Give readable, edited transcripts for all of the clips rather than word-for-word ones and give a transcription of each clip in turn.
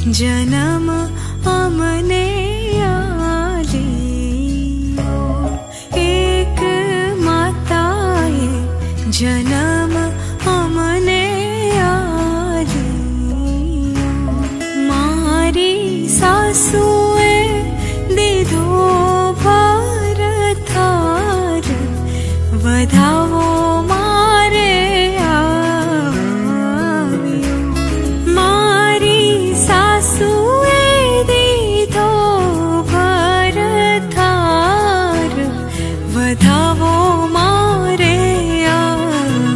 जन्म अमने आलियो एक माताए जन्म अमने आलियो मारी सासुए दीधो भार थार वधावो मारे आव्यो मारी सासुए दीधो भार थार वधावो मारे आव्यो।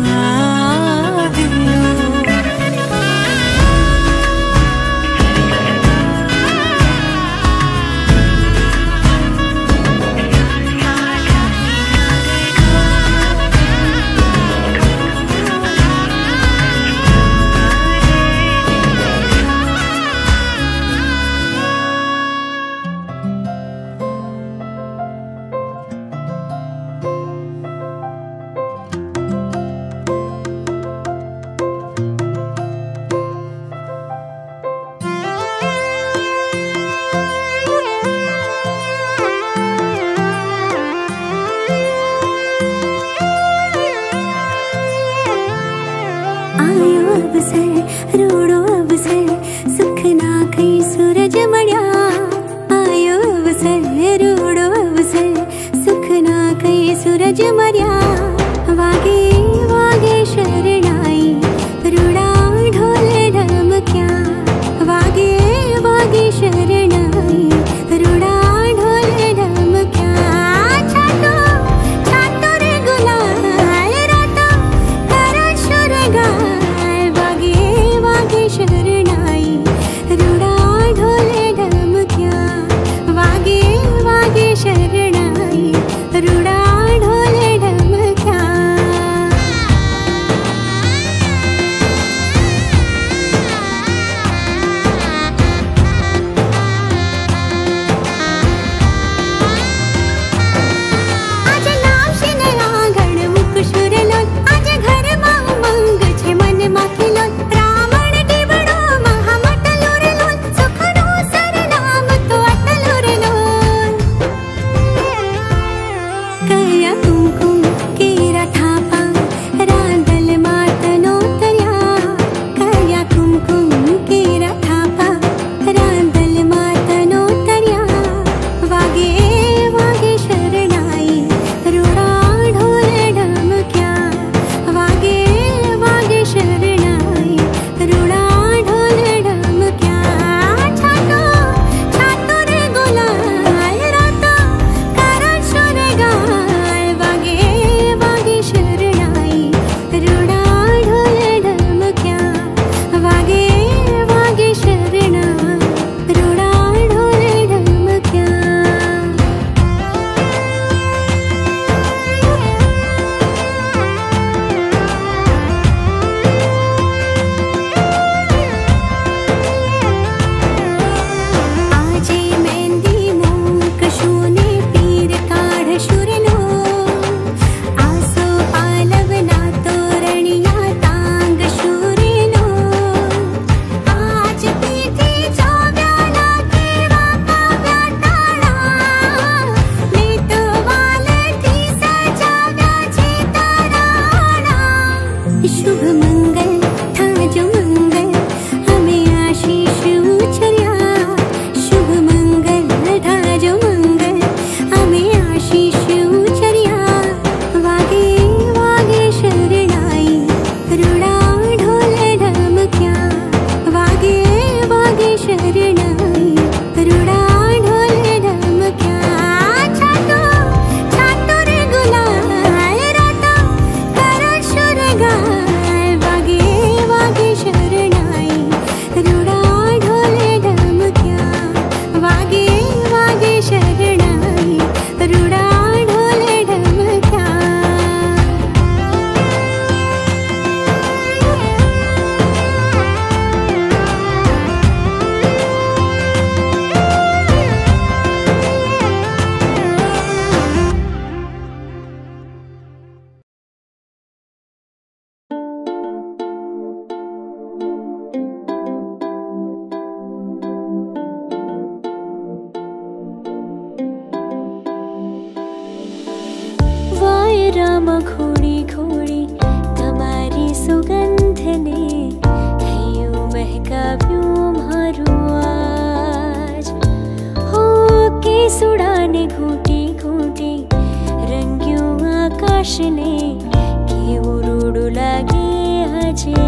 घोड़ी घोड़ी तमारी सुगंध ने हयूं महकाव्યું મારું આજ હો કે સુડાને ઘૂંટી ઘૂંટી રંગ્યું આકાશને કેવું રૂડું લાગે આજે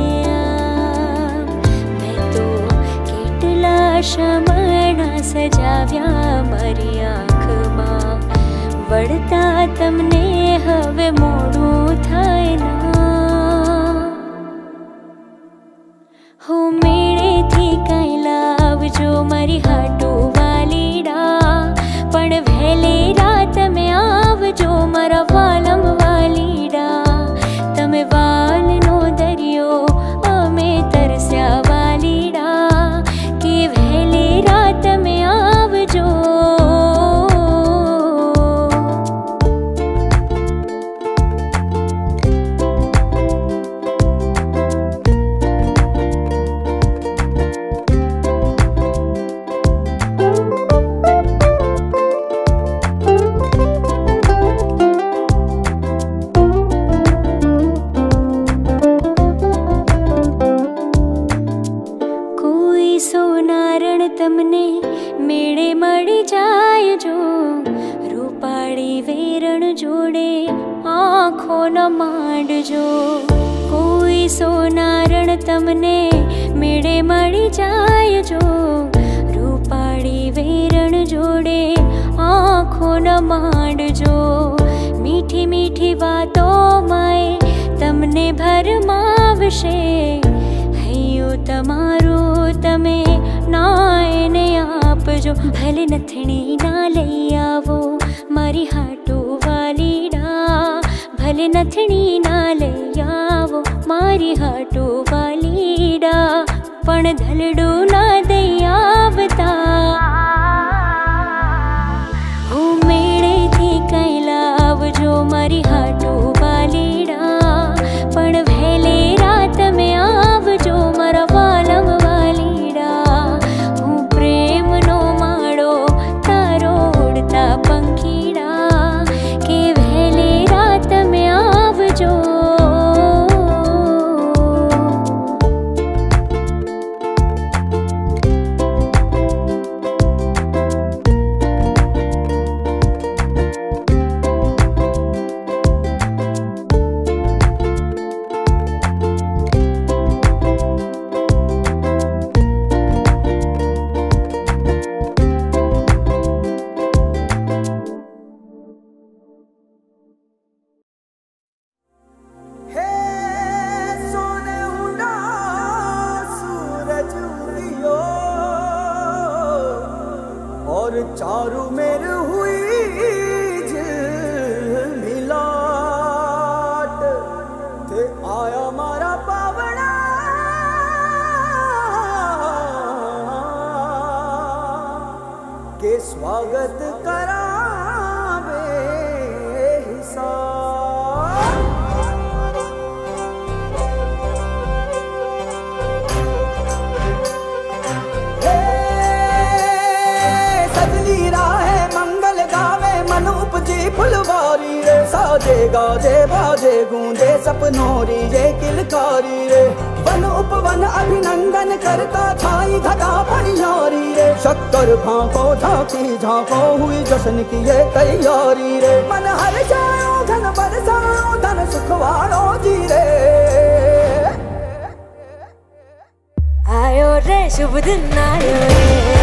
મેં તો કેટલા શમણા સજાવ્યા મારી આંખમાં વળતા તમને હવે મોડું થાય ના હો મેળેથી કાંઈ લાવજો મારી હાટુ વાલીડા પણ વહેલેરા તમે આવજો મારા વાલમ વાલીડા તમે વાલનો દરિયો અમે તરસ્યા વાલીડા કે વહેલેરા તમે આવજો તમને મેળે મળી જાય જો રૂપાળી વેરણ જોડે આંખો ન માંડજો કોઈ સોનારણ તમને મેળે મળી જાય જો રૂપાળી વેરણ જોડે આંખો ન માંડજો મીઠી મીઠી વાતો માએ તમને ભરમાવશે હૈયું તમારું તમે નાયને આપજો ભલે નથણી ના લઈ આવો મારી હાટુ વાલીડા ભલે નથણી ના લઈ આવો મારી હાટુ વાલીડા પણ ધલડું ના દઈ આવતા હું મેળેથી કાંઈ લાવજો મારી હાટુ વાલીડા પણ વહેલેરા તમે આવજો મારા વાલમ पंखीड़ा के वहेलेरा तमे आवजो चारू मेर हुई झिलमिलाट ते आया मारा पावड़ा के स्वागत करावे फुलवारी रे साजे गाजे बाजे गूंजे सपनोरी रे किलकारी रे वन उपवन अभिनंदन करता छाई घटा परियारी रे शक्कर भांको झांकी झांको हुई जश्न की ये तैयारी रे मन हर जाओ धन बरसाओ धन सुखवाड़ो जी रे आयो रे शुभ दिन आयो रे